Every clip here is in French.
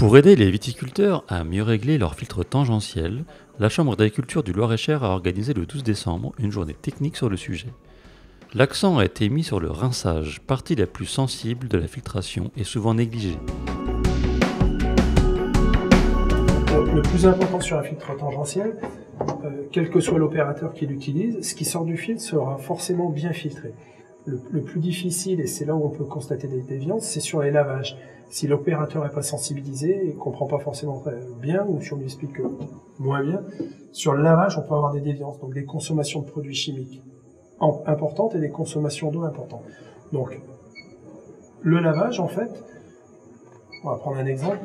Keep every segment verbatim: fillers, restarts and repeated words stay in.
Pour aider les viticulteurs à mieux régler leurs filtres tangentiels, la Chambre d'agriculture du Loir-et-Cher a organisé le douze décembre une journée technique sur le sujet. L'accent a été mis sur le rinçage, partie la plus sensible de la filtration et souvent négligée. Le plus important sur un filtre tangentiel, euh, quel que soit l'opérateur qui l'utilise, ce qui sort du filtre sera forcément bien filtré. Le, le plus difficile, et c'est là où on peut constater des déviances, c'est sur les lavages. Si l'opérateur n'est pas sensibilisé et ne comprend pas forcément bien, ou si on lui explique moins bien, sur le lavage, on peut avoir des déviances, donc des consommations de produits chimiques importantes et des consommations d'eau importantes. Donc, le lavage, en fait, on va prendre un exemple.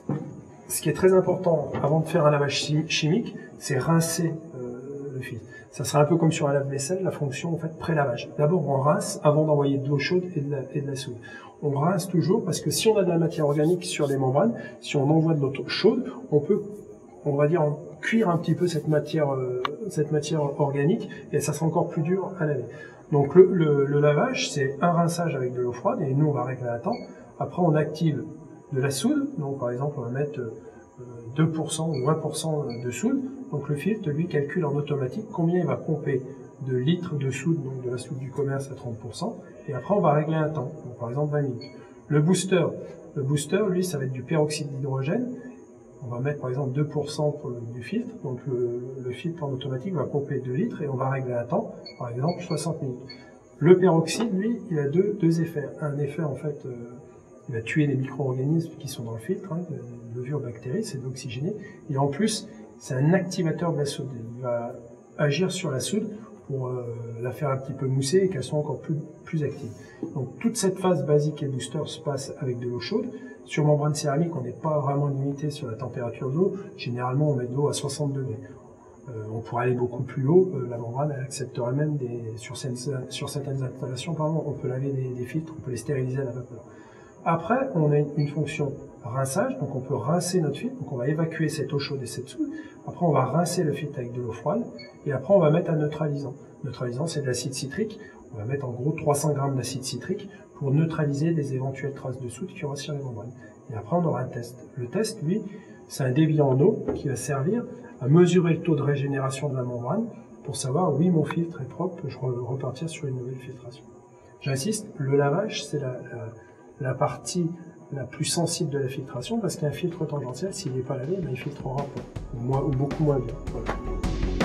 Ce qui est très important avant de faire un lavage chimique, c'est rincer euh, le filtre. Ça serait un peu comme sur un lave-vaisselle, la fonction en fait pré-lavage. D'abord, on rince avant d'envoyer de l'eau chaude et de, la, et de la soude. On rince toujours parce que si on a de la matière organique sur les membranes, si on envoie de l'eau chaude, on peut, on va dire, cuire un petit peu cette matière, euh, cette matière organique et ça sera encore plus dur à laver. Donc le, le, le lavage, c'est un rinçage avec de l'eau froide et nous on va régler à temps. Après, on active de la soude, donc par exemple on va mettre deux pour cent ou un pour cent de soude, donc le filtre lui calcule en automatique combien il va pomper de litres de soude, donc de la soude du commerce à trente pour cent, et après on va régler un temps, donc par exemple vingt minutes. Le booster, le booster lui ça va être du peroxyde d'hydrogène, on va mettre par exemple deux pour cent pour le, du filtre, donc le, le filtre en automatique va pomper deux litres et on va régler un temps, par exemple soixante minutes. Le peroxyde lui il a deux, deux effets, un effet en fait euh, il va tuer les micro-organismes qui sont dans le filtre, hein, de levure bactéries, c'est de l'oxygéné. Et en plus, c'est un activateur de la soude. Il va agir sur la soude pour euh, la faire un petit peu mousser et qu'elle soit encore plus, plus active. Donc toute cette phase basique et booster se passe avec de l'eau chaude. Sur membrane céramique, on n'est pas vraiment limité sur la température de l'eau. Généralement, on met de l'eau à soixante degrés. Euh, on pourrait aller beaucoup plus haut. Euh, la membrane, elle accepterait même, des, sur, certaines, sur certaines installations, pardon, on peut laver des, des filtres, on peut les stériliser à la vapeur. Après, on a une fonction rinçage, donc on peut rincer notre filtre, donc on va évacuer cette eau chaude et cette soude. Après, on va rincer le filtre avec de l'eau froide, et après, on va mettre un neutralisant. Neutralisant, c'est de l'acide citrique. On va mettre en gros trois cents grammes d'acide citrique pour neutraliser les éventuelles traces de soude qu'il y aura sur les membranes. Et après, on aura un test. Le test, lui, c'est un débit en eau qui va servir à mesurer le taux de régénération de la membrane pour savoir, oui, mon filtre est propre, je vais repartir sur une nouvelle filtration. J'insiste, le lavage, c'est la, la la partie la plus sensible de la filtration, parce qu'un filtre tangentiel, s'il n'est pas lavé, ben, il filtrera pas, ou, moins, ou beaucoup moins bien. Voilà.